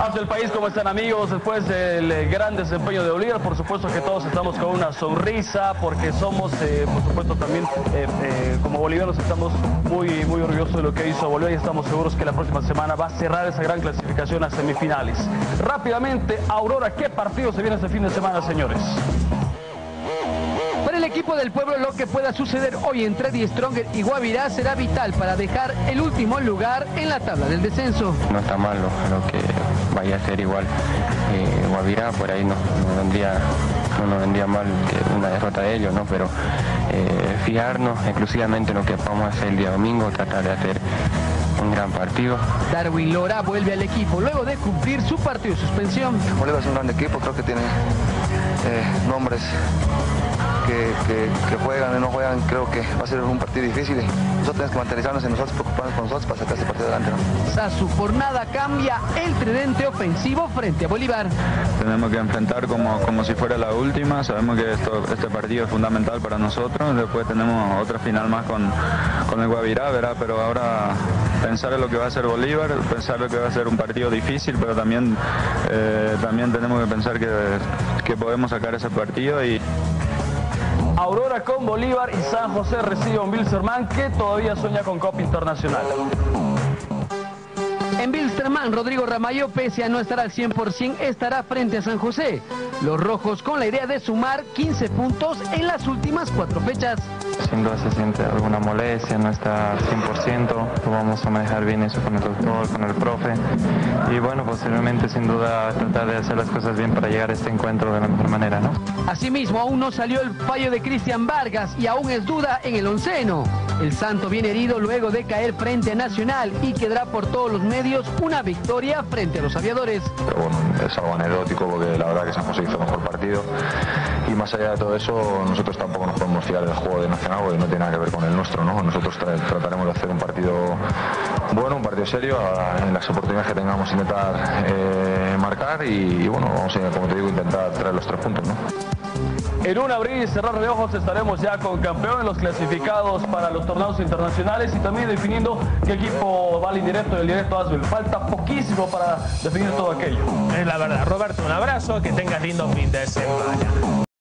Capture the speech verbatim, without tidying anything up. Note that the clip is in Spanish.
Hacia el país, ¿cómo están, amigos? Después del gran desempeño de Bolívar, por supuesto que todos estamos con una sonrisa, porque somos, eh, por supuesto, también eh, eh, como bolivianos estamos muy, muy orgullosos de lo que hizo Bolívar y estamos seguros que la próxima semana va a cerrar esa gran clasificación a semifinales. Rápidamente, Aurora, ¿qué partido se viene este fin de semana, señores? Para el equipo del pueblo, lo que pueda suceder hoy entre Die Stronger y Guavirá será vital para dejar el último lugar en la tabla del descenso. No está mal lo, lo que vaya a ser igual eh, Guavirá, por ahí no, no vendría no nos vendría mal que una derrota de ellos, ¿no? Pero eh, fijarnos exclusivamente en lo que vamos a hacer el día domingo, tratar de hacer un gran partido. Darwin Lora vuelve al equipo luego de cumplir su partido de suspensión. Bolívar es un gran equipo, creo que tiene eh, nombres que, que, que juegan y no juegan. Creo que va a ser un partido difícil y nosotros tenemos que materializarnos y nosotros preocuparnos por nosotros para sacar este partido adelante, ¿no? Sasu por nada cambia el tridente ofensivo frente a Bolívar. Tenemos que enfrentar como, como si fuera la última. Sabemos que esto, este partido es fundamental para nosotros. Después tenemos otra final más con, con el Guavirá, ¿verdad? Pero ahora pensar en lo que va a ser Bolívar, pensar en lo que va a ser un partido difícil, pero también, eh, también tenemos que pensar que, que podemos sacar ese partido. Y Aurora con Bolívar y San José recibe a un Wilstermann que todavía sueña con Copa Internacional. En Wilstermann, Rodrigo Ramallo, pese a no estar al cien por ciento, estará frente a San José. Los rojos con la idea de sumar quince puntos en las últimas cuatro fechas. Sin duda se siente alguna molestia, no está al cien por ciento, vamos a manejar bien eso con el doctor, con el profe. Y bueno, posteriormente sin duda tratar de hacer las cosas bien para llegar a este encuentro de la mejor manera, ¿no? Asimismo, aún no salió el fallo de Cristian Vargas y aún es duda en el onceno. El Santo viene herido luego de caer frente a Nacional y quedará por todos los medios una victoria frente a los aviadores. Pero bueno, es algo anecdótico porque la verdad que San José hizo mejor partido y más allá de todo eso nosotros tampoco nos podemos fiar del juego de Nacional porque no tiene nada que ver con el nuestro, ¿no? Nosotros tra trataremos de hacer un partido bueno, un partido serio, a, en las oportunidades que tengamos intentar eh, marcar y, y bueno, vamos a, como te digo, intentar traer los tres puntos, ¿no? En un abrir y cerrar de ojos estaremos ya con campeones, los clasificados para los torneos internacionales y también definiendo qué equipo va al indirecto y el directo a Asbel. Falta poquísimo para definir todo aquello. Es la verdad. Roberto, un abrazo, que tengas lindo fin de semana.